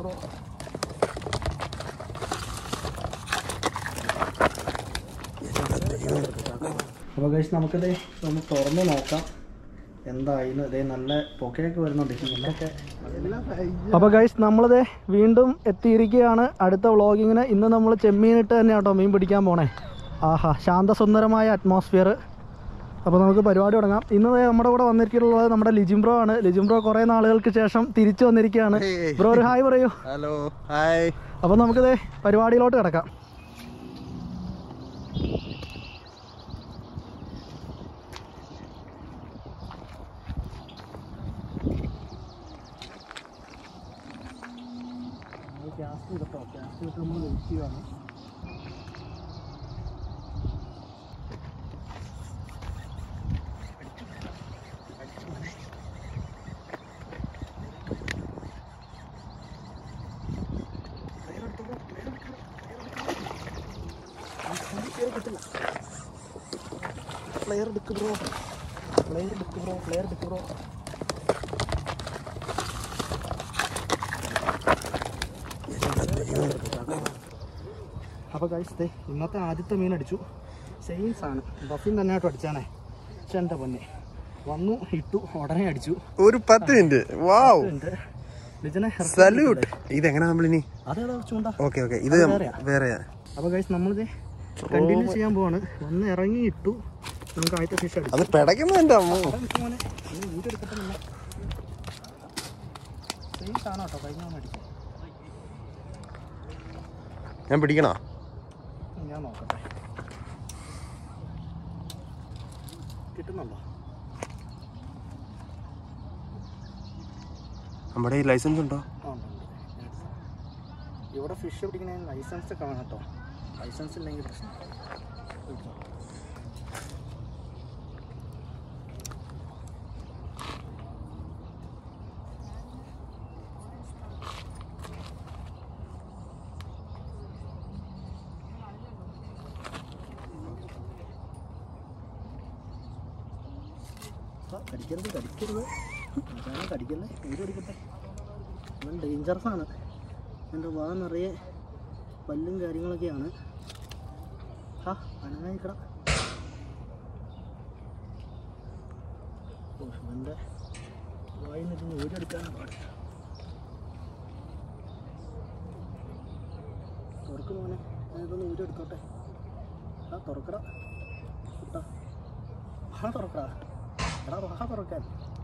Bro. അപ്പോൾ guys നമുക്കിത് ഒന്ന് തുറന്ന് നോക്കാം എന്തായിരുന്നു. ഇതേ നല്ല പൊക്കയൊക്കെ വരുന്നുണ്ട്. അപ്പോൾ ഗൈസ് നമ്മളിത് വീണ്ടും എത്തിയിരിക്കുകയാണ് അടുത്ത വ്ളോഗിങ്ങിന്. ഇന്ന് നമ്മൾ ചെമ്മീനിട്ട് തന്നെ കേട്ടോ മീൻ പിടിക്കാൻ പോണേ. ആഹാ, ശാന്തസുന്ദരമായ അറ്റ്മോസ്ഫിയർ. അപ്പോൾ നമുക്ക് പരിപാടി തുടങ്ങാം. ഇന്ന് നമ്മുടെ കൂടെ വന്നിരിക്കുന്നത് നമ്മുടെ ലിജിൻ ബ്രോ ആണ്. ലിജിൻ ബ്രോ കുറേ നാളുകൾക്ക് ശേഷം തിരിച്ചു വന്നിരിക്കുകയാണ്. ബ്രോ ഒരു ഹായ് പറയൂ. Hello, hi. അപ്പോൾ നമുക്കിത് പരിപാടിയിലോട്ട് കിടക്കാം. ക്യാസ്റ്റ് കേട്ടോ, ക്യാസ്റ്റ് കിട്ടും നമ്മൾ വെയിറ്റ് ചെയ്യുകയാണ്. പ്ലെയർ എടുക്ക് ബ്രോ, പ്ലെയർ എടുക്ക് ബ്രോ, പ്ലെയർ എടുക്ക് ബ്രോ. അപ്പോൾ ഗൈസ് ഇന്നത്തെ ആദ്യത്തെ മീൻ അടിച്ചു. സെയിം സാധനം ബഫിൻ തന്നെ ആയിട്ട് അടിച്ചാണേ. പക്ഷെ എൻ്റെ പൊന്നെ വന്നു ഇട്ടു ഉടനെ അടിച്ചു. ഒരു 10 മിനിറ്റ്. വാവ്, സല്യൂട്ട്. ഇതെങ്ങനെ നമ്മളിനി അതേതാ ചൂണ്ട? ഓക്കെ ഓക്കെ, ഇത് വേറെയാ. അപ്പോൾ ഗൈസ് നമ്മളിത് കണ്ടിന്യൂ ചെയ്യാൻ പോവാണ്. വന്ന് ഇറങ്ങി ഇട്ടു. നമുക്ക് ആദ്യത്തെ ഫിഷ് അടിച്ചു. അത് പിടയ്ക്കുന്നു എൻ്റെ അമ്മ. സെയിം സാധനം കേട്ടോ, കഴിഞ്ഞ അടിച്ചു. ഞാൻ പിടിക്കണോ? ഞാൻ നോക്കട്ടെ, കിട്ടുന്നുണ്ടോ? നമ്മുടെ ഈ ലൈസൻസ് ഉണ്ടോ? ഇവിടെ ഫിഷ് പിടിക്കണ ലൈസൻസ് ഒക്കെ വേണം കേട്ടോ. ലൈസൻസ് ഇല്ലെങ്കിൽ പ്രശ്നം. കടിക്കരുത് കടിക്കരുത് കടിക്കല്ലേ, ഊരി അടിക്കട്ടെ. അവൻ ഡേഞ്ചറസാണ്. എൻ്റെ വാ നിറയെ പല്ലും കാര്യങ്ങളൊക്കെയാണ്. ആ അനങ്ങായിക്കട. എൻ്റെ വായിൽ നിന്ന് ഊരി എടുക്കാനാണ് പാട്. തുറക്ക് മോനെ, ഞാൻ ഇതൊന്ന് ഊരി എടുത്തോട്ടെ. ആ തുറക്കട കുട്ടാ, ആ തുറക്കടാ, എടാ വാ തുറക്കാൻ.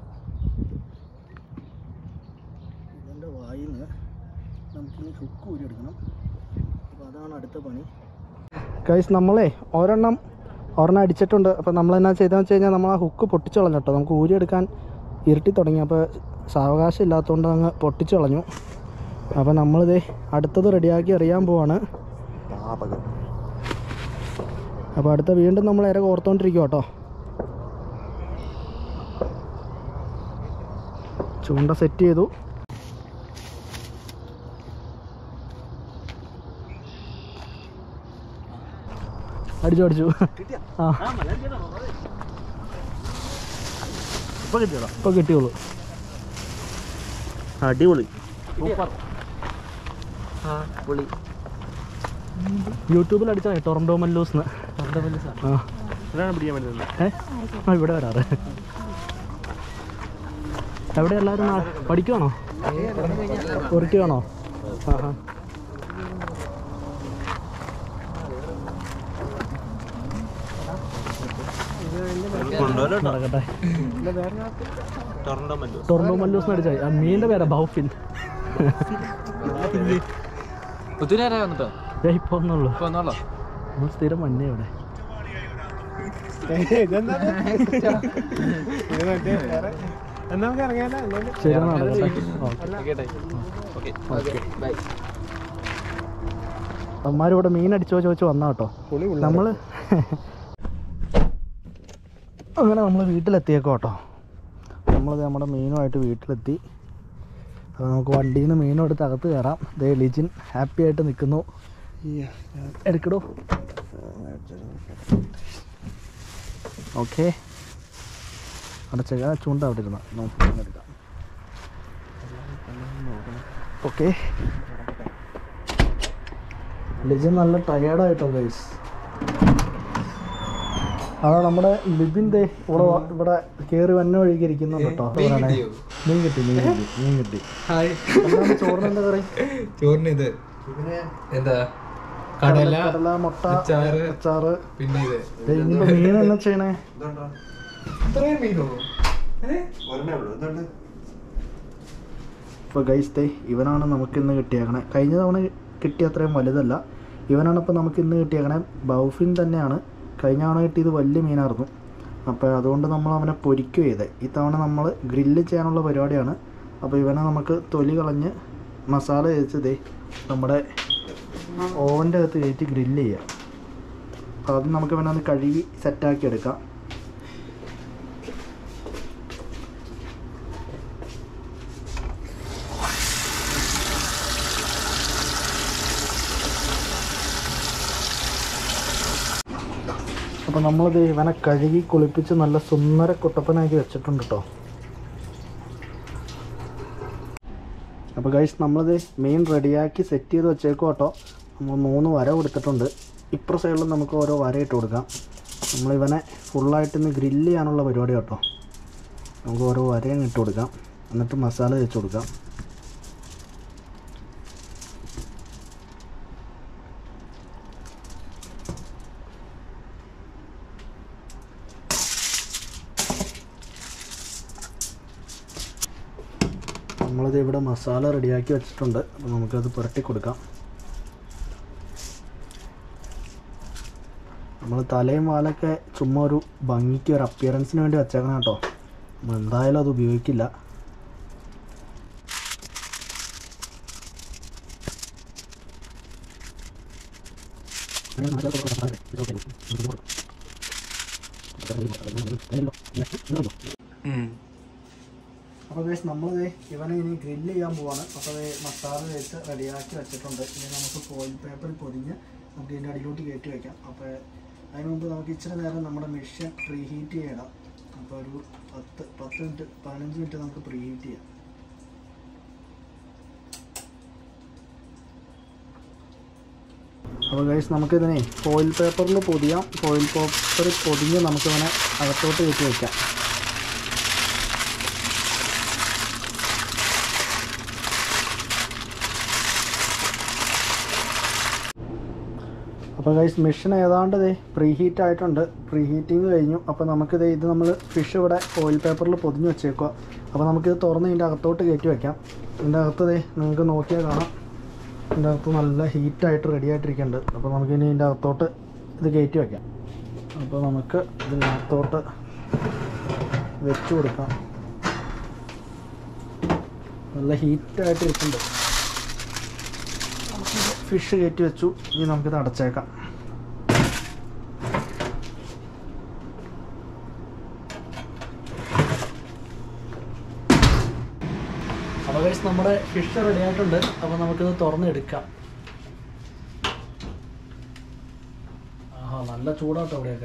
ഇതിൻ്റെ വായിൽ നിന്ന് നമുക്കിനി ഹുക്ക് ഊരി എടുക്കണം. അപ്പോൾ അതാണ് അടുത്ത പണി. ഗൈസ് നമ്മളെ ഒരെണ്ണം അടിച്ചിട്ടുണ്ട്. അപ്പോൾ നമ്മളെന്നാ ചെയ്തതെന്ന് വെച്ച് കഴിഞ്ഞാൽ നമ്മൾ ആ ഹുക്ക് പൊട്ടിച്ച് കളഞ്ഞു കേട്ടോ. നമുക്ക് ഊരിയെടുക്കാൻ ഇരുട്ടി തുടങ്ങി. അപ്പോൾ സാവകാശം ഇല്ലാത്തതുകൊണ്ട് അങ്ങ് പൊട്ടിച്ച് കളഞ്ഞു. അപ്പോൾ നമ്മളിത് അടുത്തത് റെഡിയാക്കി എറിയാൻ പോവാണ്. അപ്പോൾ അടുത്ത വീണ്ടും നമ്മൾ ഇര കോർത്തുകൊണ്ടിരിക്കും കേട്ടോ. ചൂണ്ട സെറ്റ് ചെയ്തു. അടിച്ചു. ആ ഇപ്പോൾ കിട്ടിയോളൂ. അടിപൊളി. യൂട്യൂബിൽ അടിച്ചാൽ ടൊറന്റോ മല്ലൂസ്. ഇവിടെ വരാറ്. എവിടെ എല്ലാവരും പഠിക്കുവാണോ, കുറിക്കുവാണോ? ആഹാ, നടക്കട്ടെ. ടൊറന്റോ മല്ലൂസ് അടിച്ചാൽ മീനിന്റെ പേരാ ബൗഫിൻ. ഇപ്പൊ ഒന്നുള്ളൂ, നമ്മൾ സ്ഥിരം മഞ്ഞ ഇവിടെ. ശരി, അമ്മമാരിവിടെ മീൻ അടിച്ചോ ചോദിച്ചു വന്നാ കേട്ടോ. നമ്മൾ അങ്ങനെ നമ്മൾ വീട്ടിലെത്തിയേക്കോ കേട്ടോ. നമ്മളത് നമ്മുടെ മീനുമായിട്ട് വീട്ടിലെത്തി. അപ്പോൾ നമുക്ക് വണ്ടിയിൽ നിന്ന് മീനും എടുത്ത് അകത്ത് കയറാം. ദേ ലിജിൻ ഹാപ്പി ആയിട്ട് നിൽക്കുന്നു. എടുക്കടോ. ഓക്കെ, അടച്ച ചൂണ്ട അവിടെ ഇരുന്ന നോക്കാം. ഓക്കെ, ലിജൻ നല്ല ടയേർഡായിട്ടോ ഗൈസ്. അതാ നമ്മുടെ ലിബിൻ്റെ ഇവിടെ കയറി വന്ന വഴിക്ക് ഇരിക്കുന്നുണ്ട് കേട്ടോ. മീൻ കിട്ടി. ചോറിന് എന്താ കറി? ചോറിന് ഇത് എന്താ കടല, മുട്ട, അച്ചാറ്. പിന്നെ ഇനിയിപ്പോ മീൻ എന്നാ ചെയ്യണേ? ഇപ്പോൾ ഗൈസ് ഇവനാണ് നമുക്ക് ഇന്ന് കിട്ടിയേക്കണേ. കഴിഞ്ഞ തവണ കിട്ടിയ അത്രയും വലുതല്ല. ഇവനാണ് ഇപ്പോൾ നമുക്ക് ഇന്ന് കിട്ടിയേക്കണേ. ബൗഫിൻ തന്നെയാണ്. കഴിഞ്ഞ തവണ കിട്ടിയത് വലിയ മീനായിരുന്നു. അപ്പോൾ അതുകൊണ്ട് നമ്മൾ അവനെ പൊരിക്കുക ചെയ്തേ. ഈ തവണ നമ്മൾ ഗ്രില്ല് ചെയ്യാനുള്ള പരിപാടിയാണ്. അപ്പോൾ ഇവനെ നമുക്ക് തൊലി കളഞ്ഞ് മസാല തേച്ചതേ നമ്മുടെ ഓവൻ്റെ അകത്ത് കയറ്റി ഗ്രില്ല് ചെയ്യാം. അപ്പോൾ ആദ്യം നമുക്ക് ഇവനെ ഒന്ന് കഴുകി സെറ്റാക്കി എടുക്കാം. അപ്പോൾ നമ്മളിത് ഇവനെ കഴുകി കുളിപ്പിച്ച് നല്ല സുന്ദര കുട്ടപ്പനാക്കി വെച്ചിട്ടുണ്ട് കേട്ടോ. അപ്പോൾ ഗൈസ് നമ്മളിത് മീൻ റെഡിയാക്കി സെറ്റ് ചെയ്ത് വെച്ചേക്കും കേട്ടോ. നമ്മൾ 3 വര കൊടുത്തിട്ടുണ്ട്. ഇപ്പുറ സൈഡിൽ നമുക്ക് ഓരോ വര ഇട്ട് കൊടുക്കാം. നമ്മളിവനെ ഫുള്ളായിട്ട് ഇന്ന് ഗ്രില്ല് ചെയ്യാനുള്ള പരിപാടി കേട്ടോ. നമുക്ക് ഓരോ വരയും ഇട്ട് കൊടുക്കാം. എന്നിട്ട് മസാല തേച്ച് കൊടുക്കാം. നമ്മളിത് ഇവിടെ മസാല റെഡിയാക്കി വെച്ചിട്ടുണ്ട്. അപ്പോൾ നമുക്കത് പുരട്ടി കൊടുക്കാം. നമ്മൾ തലയും വാലൊക്കെ ചുമ്മാ ഒരു ഭംഗിക്ക് ഒരു അപ്പിയറൻസിന് വേണ്ടി വെച്ചേക്കണം കേട്ടോ. നമ്മൾ എന്തായാലും അത് ഉപയോഗിക്കില്ല. അപ്പോൾ ഗൈസ് നമ്മളിത് ഇവനെ ഇനി ഗ്രില്ല് ചെയ്യാൻ പോവാണ്. അപ്പോൾ അത് മസാല വെച്ച് റെഡിയാക്കി വെച്ചിട്ടുണ്ട്. ഇനി നമുക്ക് ഫോയിൽ പേപ്പറിൽ പൊതിഞ്ഞ് നമുക്ക് ഇതിൻ്റെ അടിയിലോട്ട് കയറ്റി വയ്ക്കാം. അപ്പോൾ അതിന് മുമ്പ് നമുക്ക് ഇച്ചിരി നേരം നമ്മുടെ മെഷീൻ പ്രീഹീറ്റ് ചെയ്യണം. അപ്പോൾ ഒരു 10 മിനിറ്റ് 15 മിനിറ്റ് നമുക്ക് പ്രീഹീറ്റ് ചെയ്യാം. അപ്പോൾ ഗൈസ് നമുക്കിതിനെ ഫോയിൽ പേപ്പറിൽ പൊതിയാം. ഫോയിൽ പേപ്പറിൽ പൊതിഞ്ഞ് നമുക്കിവനെ അകത്തോട്ട് കയറ്റി വയ്ക്കാം. അപ്പോൾ ഗൈസ് മെഷീൻ ഏതാണ്ട് പ്രീ ഹീറ്റ് ആയിട്ടുണ്ട്. പ്രീ ഹീറ്റിങ് കഴിഞ്ഞു. അപ്പോൾ നമുക്കിത് ഇത് നമ്മൾ ഫിഷ് ഇവിടെ ഓയിൽ പേപ്പറിൽ പൊതിഞ്ഞ് വെച്ചേക്കുക. അപ്പോൾ നമുക്കിത് തുറന്ന് ഇതിൻ്റെ അകത്തോട്ട് കയറ്റി വയ്ക്കാം. ഇതിൻ്റെ അകത്ത് നിങ്ങൾക്ക് നോക്കിയാൽ കാണാം, ഇതിൻ്റെ അകത്ത് നല്ല ഹീറ്റായിട്ട് റെഡി ആയിട്ടിരിക്കുന്നുണ്ട്. അപ്പോൾ നമുക്കിനി ഇതിൻ്റെ അകത്തോട്ട് ഇത് കയറ്റി വയ്ക്കാം. അപ്പോൾ നമുക്ക് ഇതിനകത്തോട്ട് വെച്ച് കൊടുക്കാം. നല്ല ഹീറ്റായിട്ടിരിക്കുന്നുണ്ട്. ഫിഷ് കയറ്റി വെച്ചു. ഇനി നമുക്കിത് അടച്ചേക്കാം. അപ്പോൾ ഗൈസ് നമ്മുടെ ഫിഷ് റെഡി ആയിട്ടുണ്ട്. അപ്പോൾ നമുക്കിത് തുറന്നെടുക്കാം. ആഹാ നല്ല ചൂടാട്ടോ ഇവിടെയൊക്കെ.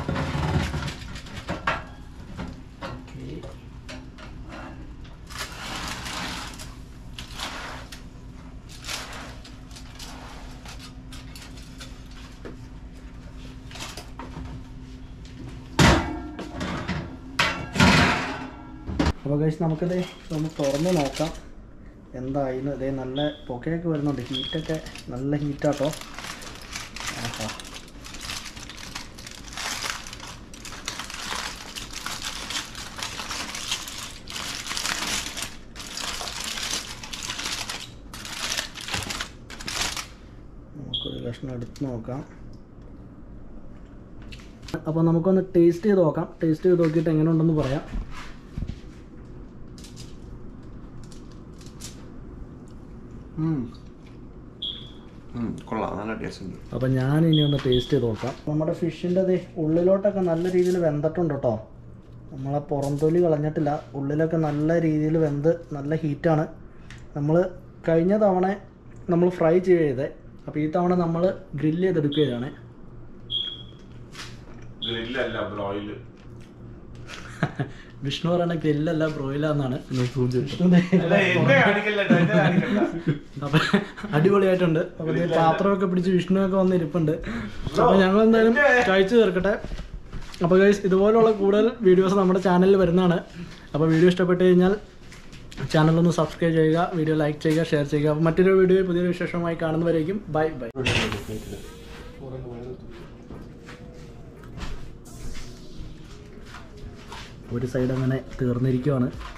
അപ്പോൾ ഗൈസ് നമുക്കിത് ഒന്ന് തുറന്ന് നോക്കാം എന്തായിന്ന്. ഇതേ നല്ല പുകയൊക്കെ വരുന്നുണ്ട്. ഹീറ്റൊക്കെ നല്ല ഹീറ്റാട്ടോ. ആഹാ നമുക്കൊരു കഷ്ണം എടുത്ത് നോക്കാം. അപ്പോൾ നമുക്കൊന്ന് ടേസ്റ്റ് ചെയ്ത് നോക്കാം. ടേസ്റ്റ് ചെയ്ത് നോക്കിയിട്ട് എങ്ങനെ ഉണ്ടെന്ന് പറയാം. കൊള്ളാം, നല്ല ടേസ്റ്റ് ഉണ്ട്. അപ്പം ഞാൻ ഇനി ഒന്ന് ടേസ്റ്റ് ചെയ്ത് നോക്കാം. നമ്മുടെ ഫിഷിൻ്റെ ഉള്ളിലോട്ടൊക്കെ നല്ല രീതിയിൽ വെന്തിട്ടുണ്ട് കേട്ടോ. നമ്മളെ പുറംതൊലി കളഞ്ഞിട്ടില്ല. ഉള്ളിലൊക്കെ നല്ല രീതിയിൽ വെന്ത് നല്ല ഹീറ്റാണ്. നമ്മൾ കഴിഞ്ഞ തവണ നമ്മൾ ഫ്രൈ ചെയ്തേ. അപ്പോൾ ഈ തവണ നമ്മൾ ഗ്രില്ല് ചെയ്തെടുക്കുകയാണ്. വിഷ്ണു പറയണ ഗ്രില്ലല്ല ബ്രോയിലാന്നാണ്. അപ്പൊ അടിപൊളിയായിട്ടുണ്ട്. അപ്പൊ പാത്രമൊക്കെ പിടിച്ച് വിഷ്ണുവൊക്കെ വന്ന് ഇരിപ്പുണ്ട്. അപ്പൊ ഞങ്ങൾ എന്തായാലും കഴിച്ചു തീർക്കട്ടെ. അപ്പോൾ ഗൈസ് ഇതുപോലുള്ള കൂടുതൽ വീഡിയോസ് നമ്മുടെ ചാനലിൽ വരുന്നതാണ്. അപ്പോൾ വീഡിയോ ഇഷ്ടപ്പെട്ട് കഴിഞ്ഞാൽ ചാനലൊന്ന് സബ്സ്ക്രൈബ് ചെയ്യുക, വീഡിയോ ലൈക്ക് ചെയ്യുക, ഷെയർ ചെയ്യുക. അപ്പോൾ മറ്റൊരു വീഡിയോയിൽ പുതിയൊരു വിശേഷമായി കാണുന്നവരേക്കും ബൈ ബൈ. ഒരു സൈഡ് അങ്ങനെ തീർന്നിരിക്കുവാണ്.